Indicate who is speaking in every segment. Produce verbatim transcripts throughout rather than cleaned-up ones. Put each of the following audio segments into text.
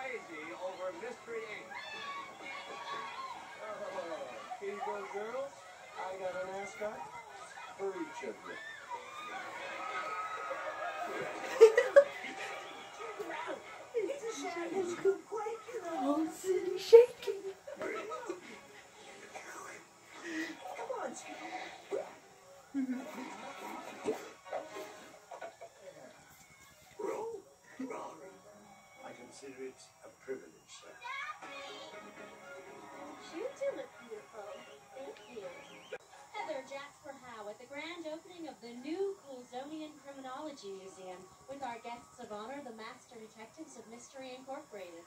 Speaker 1: crazy over Mystery Incorporated. Oh, here you go, girls. I got an ascot for each of you.
Speaker 2: Whole city shaking.
Speaker 1: Come on, I consider it a privilege, sir.
Speaker 3: You do look beautiful. Thank you. Heather Jasper Howe at the grand opening of the new Coulsonian Criminology Museum with our guests of honor, the Master Detectives of Mystery Incorporated.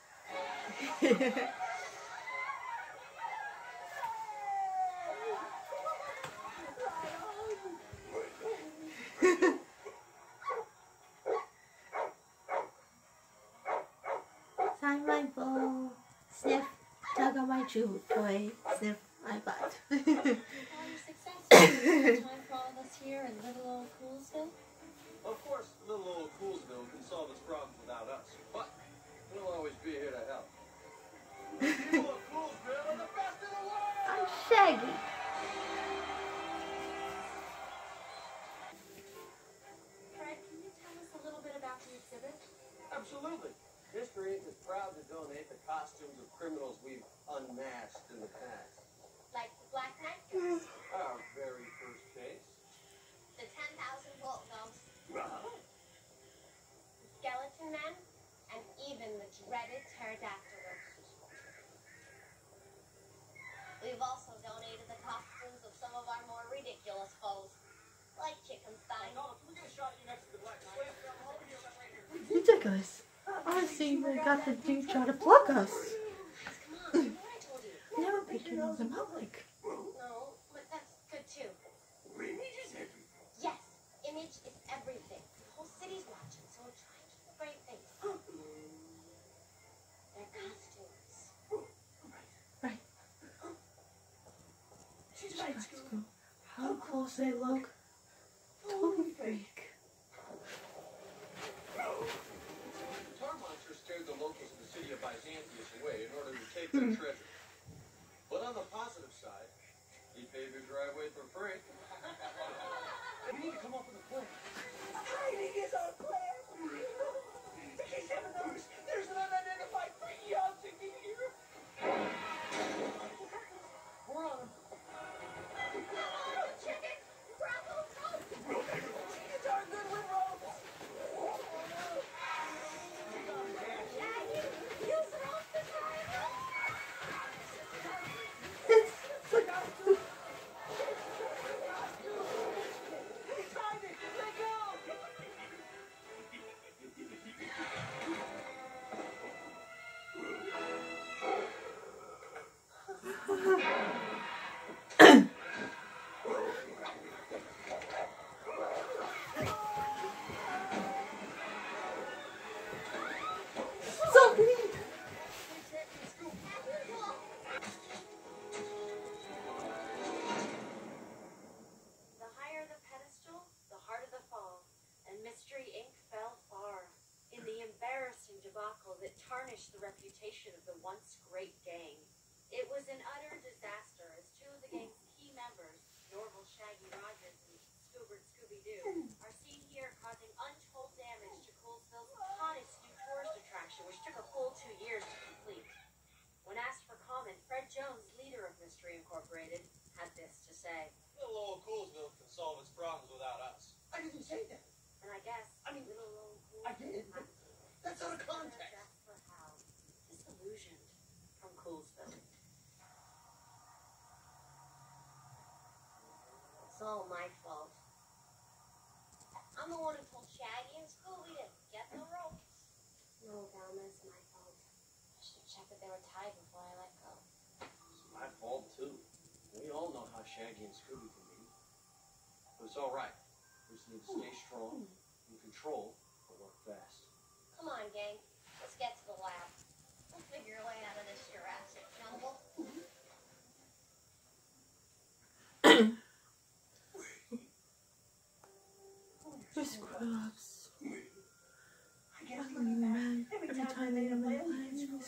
Speaker 2: Sign my bowl. Sniff. Tug on my chew toy. Sniff my butt.
Speaker 3: All your success. Time for all of us here in little old Coulsville.
Speaker 1: Of course, little old Coulsville can solve its problems without us, but we'll always be here to help. People of Coulsville are the best in the world!
Speaker 2: I'm Shaggy.
Speaker 3: Fred, can you tell us a little bit about the exhibit?
Speaker 1: Absolutely. Mystery Incorporated is proud to donate the costumes of criminals we've unmasked in the past.
Speaker 3: Like the Black Knight,
Speaker 1: Our very first case.
Speaker 3: the ten thousand volt ghost,
Speaker 1: Uh-huh.
Speaker 3: the Skeleton Man, and even the dreaded Pterodactyl. We've also donated the costumes of some of our more ridiculous foes, like Chickenstein.
Speaker 2: Ridiculous. Honestly, they got the dude trying to pluck us.
Speaker 3: Come on, you know what I told you.
Speaker 2: Never picking on the public.
Speaker 3: No, but that's good too. Yes, image is everything. The whole city's watching, so try and keep the great things. Their costumes.
Speaker 2: Right.
Speaker 1: She's right,
Speaker 2: Let's go. How close they look. Totally freak.
Speaker 1: The tar monster scared the locals of the city of Byzantius away in order to take their treasure. But on the positive side, he paved your driveway for free. We need to come up with a plan. Hiding is our plan. In case heaven knows, there's an unidentified freaky object in here. We're on him.
Speaker 3: Chicken! Bravo!
Speaker 1: Chickens are good with ropes.
Speaker 3: Shaggy! Use it off the driver!
Speaker 1: He's hiding. Let go.
Speaker 2: Somebody.
Speaker 3: The higher the pedestal, the harder the fall, and Mystery Incorporated fell far in the embarrassing debacle that tarnished the reputation of the once great gang. It was an utter disaster as two of the gang's key members, Norval Shaggy Rogers and Scoobert Scooby-Doo, are seen here causing untold damage to Coulsville's hottest new tourist attraction, which took a full two years to complete. When asked for comment, Fred Jones, leader of Mystery Incorporated, had this to say.
Speaker 1: Little old Coulsville can solve its problems without us. I didn't say that.
Speaker 3: And I guess
Speaker 1: I mean,
Speaker 3: little old
Speaker 1: I did. That's out of context.
Speaker 3: Jasper Howe, disillusioned from Coulsville. It's all my fault. I'm the one who told Shaggy and Scooby to get the ropes. No, Velma, it's my fault. I should have checked that they were tied before I let go.
Speaker 1: It's my fault, too. We all know how Shaggy and Scooby can be. But it's all right. We just need to stay strong, in control, and work fast.
Speaker 3: Come on, gang. Let's get to the lab. We'll figure a way out of this Jurassic jungle.
Speaker 2: The screw-ups. Fucking man. Every time they have my plans.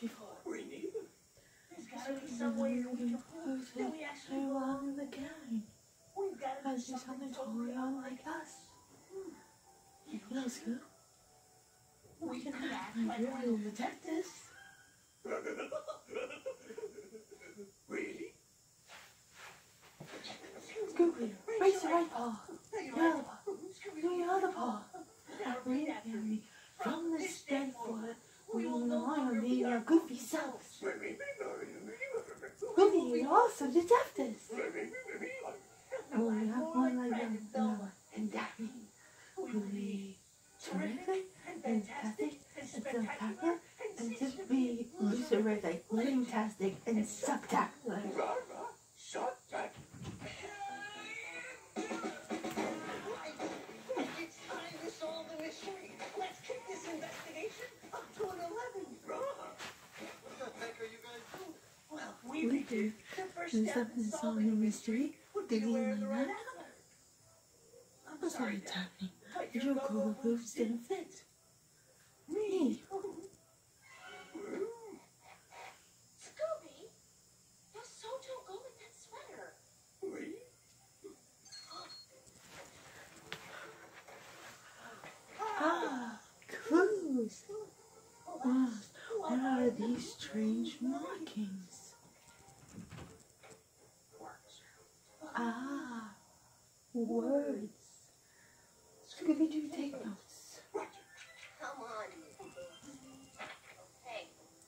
Speaker 2: before.
Speaker 4: We need them. There's gotta be some way that we can prove that we actually belong in the gang. We've gotta do
Speaker 2: As do something totally unlike us. Let's go. We can act like real detectives.
Speaker 4: Really?
Speaker 2: Scooby, raise your right paw. Your other paw. Do your other paw. Now read after me. From this day forward, we will no longer be our goofy selves. We'll be also detectives. And we'll have one like them, Velma and Daphne. We'll be terrific and fantastic and spectacular and to be terrific, fantastic and spectacular.
Speaker 4: Shut that. It's time to solve the mystery. Let's kick this investigation up to an eleven.
Speaker 1: What the heck are you guys doing?
Speaker 4: Well, we,
Speaker 2: We do.
Speaker 4: the first
Speaker 2: And
Speaker 4: step
Speaker 2: step
Speaker 4: in
Speaker 2: in
Speaker 4: solving the mystery would be to
Speaker 2: Did
Speaker 4: wear
Speaker 2: you
Speaker 4: the
Speaker 2: know
Speaker 4: red
Speaker 2: that?
Speaker 4: color. I'm
Speaker 2: I'm
Speaker 4: sorry,
Speaker 2: sorry,
Speaker 4: Dad,
Speaker 2: Daphne.
Speaker 4: but
Speaker 2: Your cola boots didn't fit. Me.
Speaker 3: Scooby, your soul don't go with that sweater.
Speaker 2: Ah, clues. Ah, what are these strange markings? Ah, words. Scooby-Doo, take notes.
Speaker 3: Come on. Hey.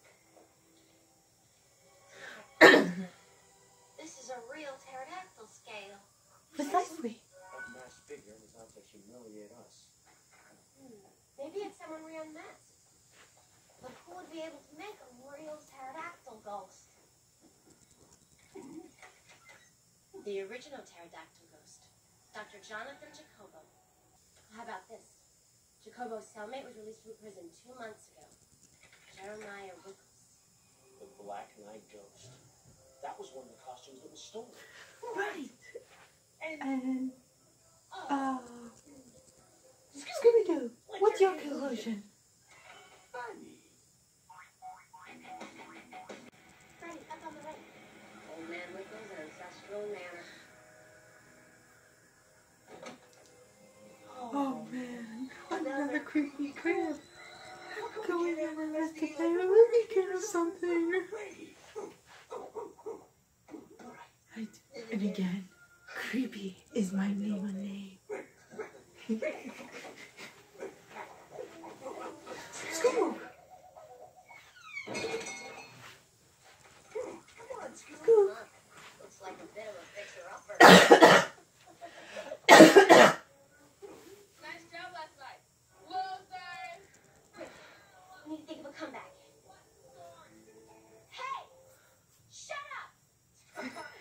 Speaker 3: This is a real pterodactyl scale.
Speaker 2: Precisely.
Speaker 1: That masked figure was out to humiliate us.
Speaker 3: Hmm. Maybe it's someone we unmasked. But who would be able to make a real pterodactyl ghost? The original pterodactyl ghost, Doctor Jonathan Jacobo. How about this? Jacobo's cellmate was released from prison two months ago. Jeremiah Wickles.
Speaker 1: The Black Knight Ghost. That was one of the costumes that was stolen.
Speaker 2: Right.
Speaker 4: And
Speaker 2: And,
Speaker 4: oh,
Speaker 2: uh, Scooby-Doo, what's your conclusion?
Speaker 4: funny.
Speaker 3: Freddy, up on the right. Old man Wickles' ancestral manor.
Speaker 2: Oh man, another creepy crib. Can we get investigate a movie kid or something? Right. And again, creepy is my name and name. Scoob! Scoob!
Speaker 3: Huh. Looks like a bit of a fixer-upper.
Speaker 5: Nice job last night. Losers!
Speaker 3: I need to think of a comeback. Hey! Shut up!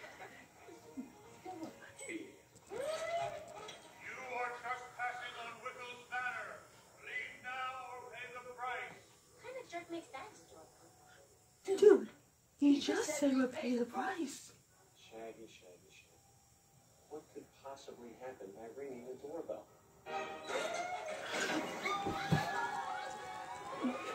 Speaker 6: You are trespassing on Wickles Manor. Leave now or pay the price.
Speaker 3: What kind of jerk makes that store?
Speaker 2: Dude, you just said we'll pay the price.
Speaker 1: Shaggy, shaggy, shaggy. What could possibly happen by ringing the doorbell?